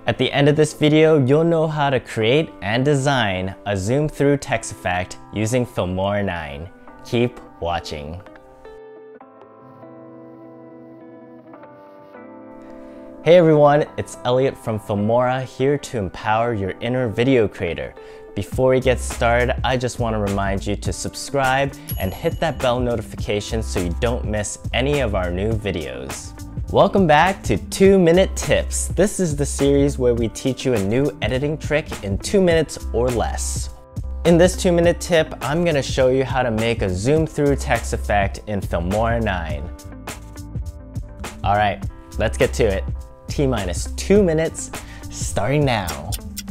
At the end of this video, you'll know how to create and design a zoom through text effect using Filmora9. Keep watching. Hey everyone, it's Elliot from Filmora here to empower your inner video creator. Before we get started, I just want to remind you to subscribe and hit that bell notification so you don't miss any of our new videos. Welcome back to 2-Minute Tips. This is the series where we teach you a new editing trick in 2 minutes or less. In this 2-minute tip, I'm going to show you how to make a zoom through text effect in Filmora9. Alright, let's get to it. T-minus 2 minutes, starting now.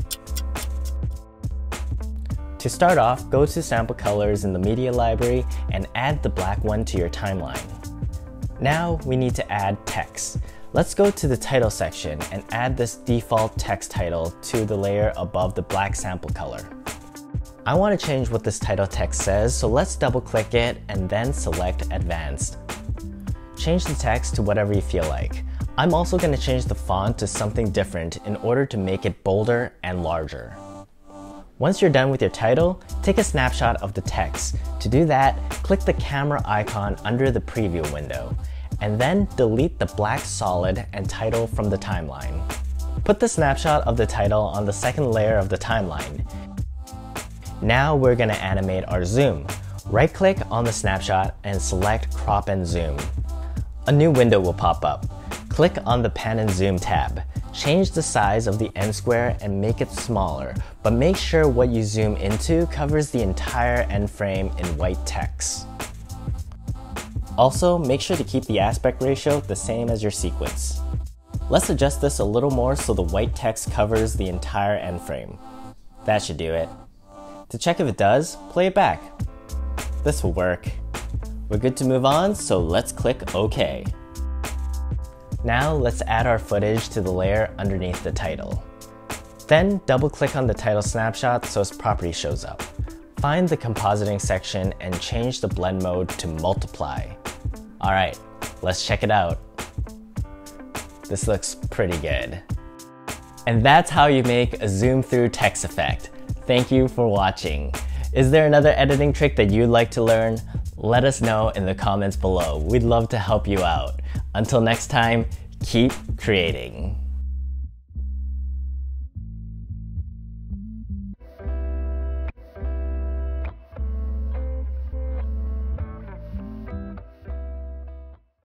To start off, go to Sample Colors in the Media Library and add the black one to your timeline. Now we need to add text. Let's go to the title section and add this default text title to the layer above the black sample color. I want to change what this title text says, so let's double click it and then select Advanced. Change the text to whatever you feel like. I'm also going to change the font to something different in order to make it bolder and larger. Once you're done with your title, take a snapshot of the text. To do that, click the camera icon under the preview window, and then delete the black solid and title from the timeline. Put the snapshot of the title on the second layer of the timeline. Now we're going to animate our zoom. Right-click on the snapshot and select Crop and Zoom. A new window will pop up. Click on the Pan and Zoom tab. Change the size of the end square and make it smaller, but make sure what you zoom into covers the entire end frame in white text. Also, make sure to keep the aspect ratio the same as your sequence. Let's adjust this a little more so the white text covers the entire end frame. That should do it. To check if it does, play it back. This will work. We're good to move on, so let's click OK. Now let's add our footage to the layer underneath the title. Then double-click on the title snapshot so its property shows up. Find the compositing section and change the blend mode to multiply. Alright, let's check it out. This looks pretty good. And that's how you make a zoom through text effect. Thank you for watching. Is there another editing trick that you'd like to learn? Let us know in the comments below. We'd love to help you out. Until next time, keep creating.